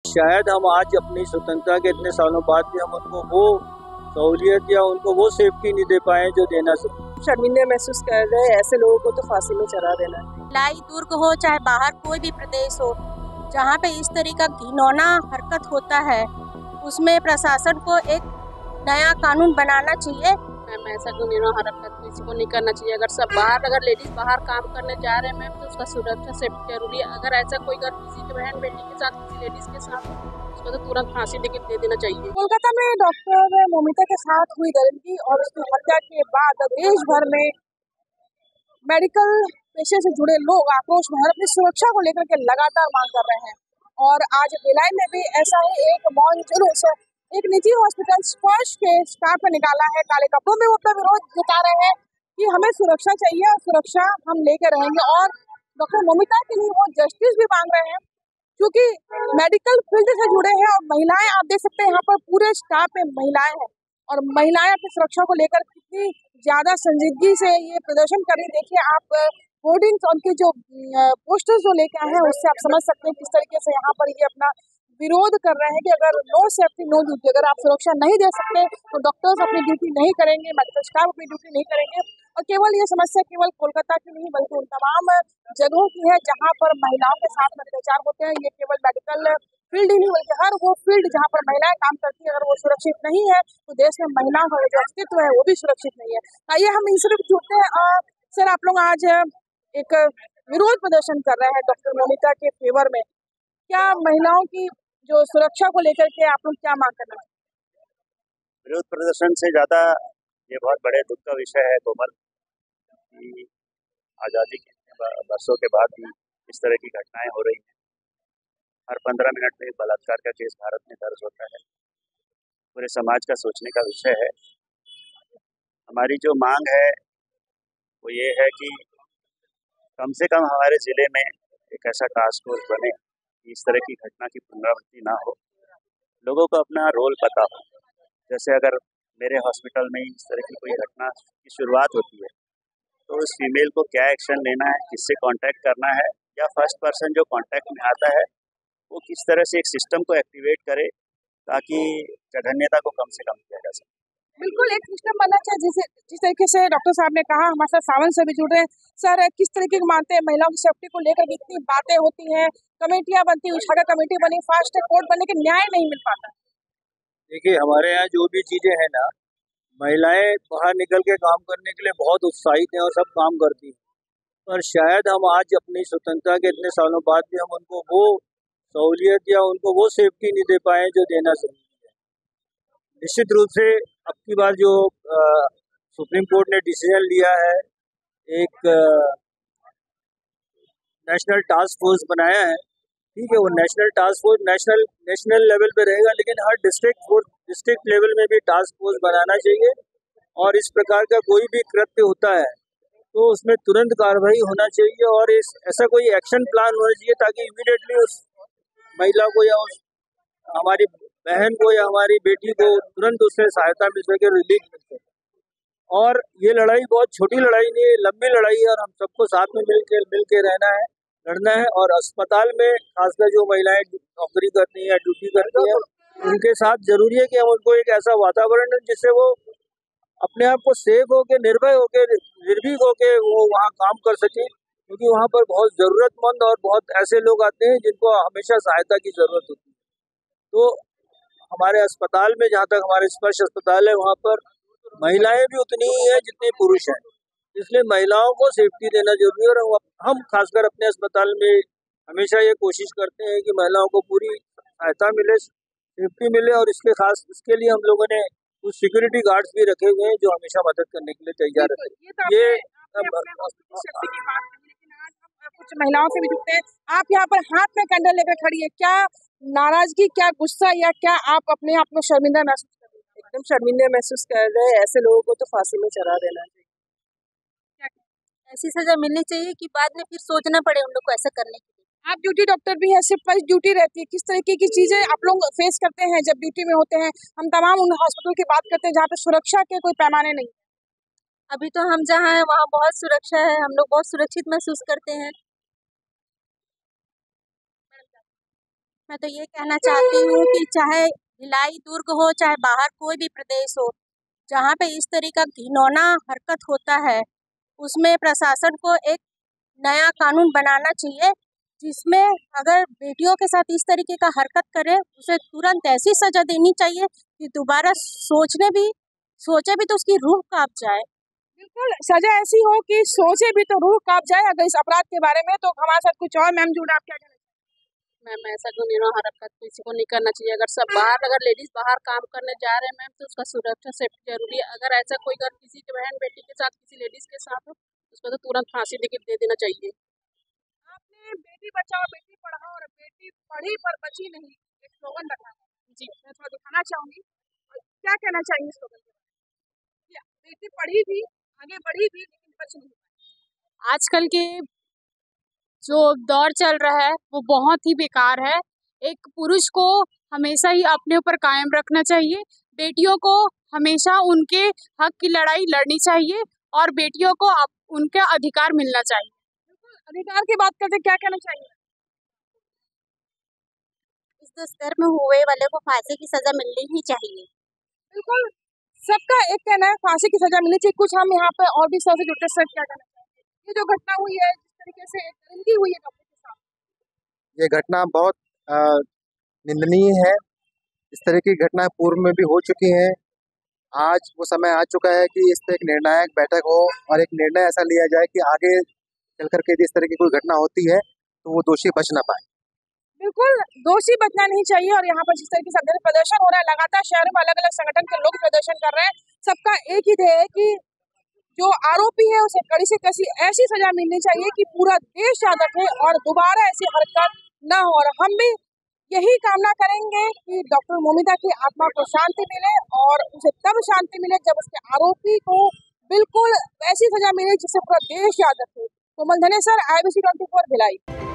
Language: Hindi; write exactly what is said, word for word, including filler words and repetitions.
शायद हम आज अपनी स्वतंत्रता के इतने सालों बाद भी हम उनको वो सहूलियत या उनको वो सेफ्टी नहीं दे पाए जो देना चाहिए। शर्मिंदे महसूस कर रहे हैं, ऐसे लोगों को तो फांसी में चढ़ा देना। लाई दुर्ग हो चाहे बाहर कोई भी प्रदेश हो, जहाँ पे इस तरह का घिनौना हरकत होता है, उसमें प्रशासन को एक नया कानून बनाना चाहिए। मैम ऐसा कोई घिनौना हरकत किसी को नहीं करना चाहिए। अगर सब बाहर अगर लेडीज बाहर काम करने जा रहे हैं मैम, तो उसका सुरक्षा सेफ्टी जरूरी है। अगर ऐसा कोई अगर किसी की बहन बेटी के साथ किसी लेडीज के साथ उसको तो तुरंत फांसी दे दे देना चाहिए। कोलकाता में डॉक्टर मोमिता के साथ हुई दरिंदगी और उसकी हत्या के बाद देश भर में मेडिकल पेशे से जुड़े लोग आक्रोश में अपनी सुरक्षा को लेकर के लगातार मांग कर रहे हैं। और आज भिलाई में भी ऐसा ही एक मौन जुलूस एक निजी हॉस्पिटल स्पर्श के स्टाफ ने निकाला है। काले कपड़ों में वो अपना विरोध जता रहे हैं कि हमें सुरक्षा चाहिए और सुरक्षा हम लेकर रहेंगे। और डॉक्टर मोमिता के लिए वो जस्टिस भी मांग रहे हैं, क्योंकि मेडिकल फील्ड से जुड़े हैं। और महिलाएं, आप देख सकते हैं यहाँ पर पूरे स्टाफ में महिलाएं हैं और महिलाएं अपनी सुरक्षा को लेकर कितनी ज्यादा संजीदगी से ये प्रदर्शन कर रही। देखिए आप होर्डिंग्स उनके जो पोस्टर्स जो लेके आए हैं उससे आप समझ सकते हैं किस तरीके से यहाँ पर ये अपना विरोध कर रहे हैं कि अगर नो सेफ्टी नो ड्यूटी, अगर आप सुरक्षा नहीं दे सकते तो डॉक्टर्स अपनी ड्यूटी नहीं करेंगे, मेडिकल स्टाफ अपनी ड्यूटी नहीं करेंगे। और केवल ये समस्या केवल कोलकाता की नहीं बल्कि उन तमाम जगहों की है जहाँ पर महिलाओं के साथ अत्याचार होते हैं। ये केवल मेडिकल फील्ड ही नहीं बल्कि हर वो फील्ड जहाँ पर महिलाएं काम करती है, अगर वो सुरक्षित नहीं है तो देश में महिलाओं का जो अस्तित्व है वो भी सुरक्षित नहीं है। आइए हम इनसे भी जुड़ते हैं। सर, आप लोग आज एक विरोध प्रदर्शन कर रहे हैं डॉक्टर मोमिता के फेवर में, क्या महिलाओं की जो सुरक्षा को लेकर के आप लोग क्या मांग करना चाहते हैं? विरोध प्रदर्शन से ज्यादा ये बहुत बड़े दुख का विषय है कोमल कि आज़ादी के वर्षों के बाद भी इस तरह की घटनाएं हो रही हैं। हर पंद्रह मिनट में बलात्कार का केस भारत में दर्ज होता है। पूरे समाज का सोचने का विषय है। हमारी जो मांग है वो ये है कि कम से कम हमारे ज़िले में एक ऐसा टास्क फोर्स बने कि इस तरह की घटना की पुनरावृत्ति ना हो, लोगों को अपना रोल पता हो। जैसे अगर मेरे हॉस्पिटल में इस तरह की कोई घटना की शुरुआत होती है तो उस फीमेल को क्या एक्शन लेना है, किससे कांटेक्ट करना है, या फर्स्ट पर्सन जो कांटेक्ट में आता है वो किस तरह से एक सिस्टम को एक्टिवेट करे ताकि जघन्यता को कम से कम किया जा सके। बिल्कुल एक सिस्टम बनना चाहिए। जैसे जिस तरीके से डॉक्टर साहब ने कहा, हमारे साथ सावन से भी जुड़ रहे हैं। सर, किस तरीके के मानते हैं महिलाओं की सेफ्टी को लेकर इतनी बातें होती हैं, कमेटियां बनती, उछाड़ा कमेटी बनी, फास्ट ट्रैक कोर्ट बने, लेकिन न्याय नहीं मिल पाता। देखिए, हमारे यहाँ जो भी चीजें हैं ना, महिलाएं बाहर निकल के काम करने के लिए बहुत उत्साहित हैं और सब काम करती हैं, पर शायद हम आज अपनी स्वतंत्रता के इतने सालों बाद भी हम उनको वो सहूलियत या उनको वो सेफ्टी नहीं दे पाए जो देना चाहिए। निश्चित रूप से अब की बार जो आ, सुप्रीम कोर्ट ने डिसीजन लिया है, एक नेशनल टास्क फोर्स बनाया है, ठीक है, वो national task force national national level पे रहेगा, लेकिन हर डिस्ट्रिक्ट फोर्स डिस्ट्रिक्ट लेवल में भी टास्क फोर्स बनाना चाहिए। और इस प्रकार का कोई भी कृत्य होता है तो उसमें तुरंत कार्रवाई होना चाहिए और इस ऐसा कोई एक्शन प्लान होना चाहिए ताकि इमीडिएटली उस महिला को या उस हमारी बहन को या हमारी बेटी को तुरंत उससे सहायता मिल सके, रिलीफ मिल सके। और ये लड़ाई बहुत छोटी लड़ाई नहीं है, लंबी लड़ाई है और हम सबको साथ में मिल के मिल के रहना है, लड़ना है। और अस्पताल में खासकर जो महिलाएं नौकरी करती हैं या ड्यूटी करती हैं, उनके साथ जरूरी है कि हम उनको एक ऐसा वातावरण है जिससे वो अपने आप को सेफ होके, निर्भय होके, निर्भीक होके वो वहाँ काम कर सके, क्योंकि वहाँ पर बहुत ज़रूरतमंद और बहुत ऐसे लोग आते हैं जिनको हमेशा सहायता की ज़रूरत होती है। तो हमारे अस्पताल में, जहाँ तक हमारे स्पर्श अस्पताल है, वहाँ पर महिलाएं भी उतनी ही हैं जितने पुरुष हैं, इसलिए महिलाओं को सेफ्टी देना जरूरी है। और हम खासकर अपने अस्पताल में हमेशा ये कोशिश करते हैं कि महिलाओं को पूरी सहायता मिले, सेफ्टी मिले, और इसके खास इसके लिए हम लोगों ने कुछ सिक्योरिटी गार्ड्स भी रखे हुए हैं जो हमेशा मदद करने के लिए तैयार रहते हैं। ये कुछ महिलाओं से भी जुड़ते हैं। आप यहाँ पर हाथ में कैंडल लेकर खड़ी है, क्या नाराजगी, क्या गुस्सा, या क्या आप अपने आप में शर्मिंदा महसूस कर रहे हैं? एकदम शर्मिंदा महसूस कर रहे हैं। ऐसे लोगों को तो फांसी में चढ़ा देना चाहिए। ऐसी सजा मिलनी चाहिए कि बाद में फिर सोचना पड़े उन लोग को ऐसा करने के लिए। आप ड्यूटी डॉक्टर भी है, सिर्फ फर्स्ट ड्यूटी रहती है, किस तरीके की चीजें आप लोग फेस करते हैं जब ड्यूटी में होते हैं? हम तमाम उन हॉस्पिटल की बात करते हैं जहाँ पे सुरक्षा के कोई पैमाने नहीं। अभी तो हम जहाँ हैं वहाँ बहुत सुरक्षा है, हम लोग बहुत सुरक्षित महसूस करते हैं। मैं तो ये कहना चाहती हूँ कि चाहे भिलाई दुर्ग हो, चाहे बाहर कोई भी प्रदेश हो, जहाँ पे इस तरह का घिनौना हरकत होता है, उसमें प्रशासन को एक नया कानून बनाना चाहिए, जिसमें अगर बेटियों के साथ इस तरीके का हरकत करे, उसे तुरंत ऐसी सजा देनी चाहिए कि दोबारा सोचने भी सोचे भी तो उसकी रूह कांप जाए। बिल्कुल, सजा ऐसी हो कि सोचे भी तो रूह कांप जाए अगर इस अपराध के बारे में। तो हमारे साथ कुछ और मैम जुड़ा, आप क्या कहना चाहेंगे? मैम ऐसा घिनौना हरकत किसी को नहीं करना चाहिए। अगर सब बाहर अगर लेडीज बाहर काम करने जा रहे हैं मैम, तो उसका सुरक्षा सेफ्टी जरूरी है। अगर ऐसा कोई अगर किसी के बहन बेटी के साथ किसी लेडीज के साथ हो, उसको तो तुरंत फांसी दे दे देना चाहिए। आपने बेटी बचाओ बेटी पढ़ाओ और बेटी पढ़ी पर बची नहीं एक स्लोगन रखा है जी, मैं थोड़ा दिखाना चाहूंगी। क्या कहना चाहिए स्लोगन के बारे में? बेटी पढ़ी भी, आगे बढ़ी भी, लेकिन बच नहीं पाई। आजकल के जो दौर चल रहा है वो बहुत ही बेकार है। एक पुरुष को हमेशा ही अपने ऊपर कायम रखना चाहिए। बेटियों को हमेशा उनके हक की लड़ाई लड़नी चाहिए और बेटियों को उनका अधिकार मिलना चाहिए। बिल्कुल, अधिकार की बात करते, क्या कहना चाहिए? इस दुष्कर्म हुए वाले को फांसी की सजा मिलनी ही चाहिए। बिल्कुल, सबका एक कहना है फांसी की सजा मिलनी चाहिए। कुछ हम यहाँ पे और भी सर से जुड़ते, सर क्या कहना चाहिए? ये जो घटना हुई है, जिस तरीके से दरिंदगी हुई है डॉक्टर के साथ, ये घटना बहुत निंदनीय है। इस तरह की घटनाएं पूर्व में भी हो चुकी हैं। आज वो समय आ चुका है कि इस पर एक निर्णायक बैठक हो और एक निर्णय ऐसा लिया जाए कि आगे चल करके यदि इस तरह की कोई घटना होती है तो वो दोषी बच ना पाए। बिल्कुल, दोषी बचना नहीं चाहिए। और यहाँ पर जिस तरीके से प्रदर्शन हो रहा है, लगातार शहर में अलग अलग संगठन के लोग प्रदर्शन कर रहे हैं, सबका एक ही ध्येय है कि जो आरोपी है उसे कड़ी से कड़ी ऐसी सजा मिलनी चाहिए कि पूरा देश याद रखे और दोबारा ऐसी हरकत न हो। और हम भी यही कामना करेंगे कि डॉक्टर मोमिता की आत्मा को शांति मिले और उसे तब शांति मिले जब उसके आरोपी को बिल्कुल ऐसी सजा मिले जिससे पूरा देश याद रखे। Komal Dhanesar, I B C twenty four, Bhilai.